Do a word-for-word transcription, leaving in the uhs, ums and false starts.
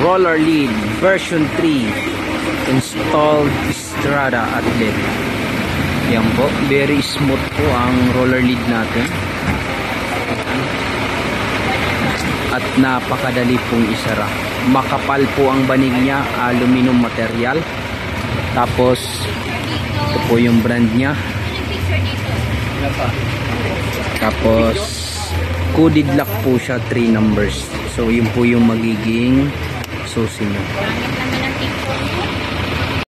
roller lead version three installed Strada Athlete. Yan po, very smooth po ang roller lead natin at napakadali pong isara. Makapal po ang banig niya, aluminum material. Tapos ito po yung brand niya. Tapos coded lock po siya, three numbers. So yun po yung magiging susi niya.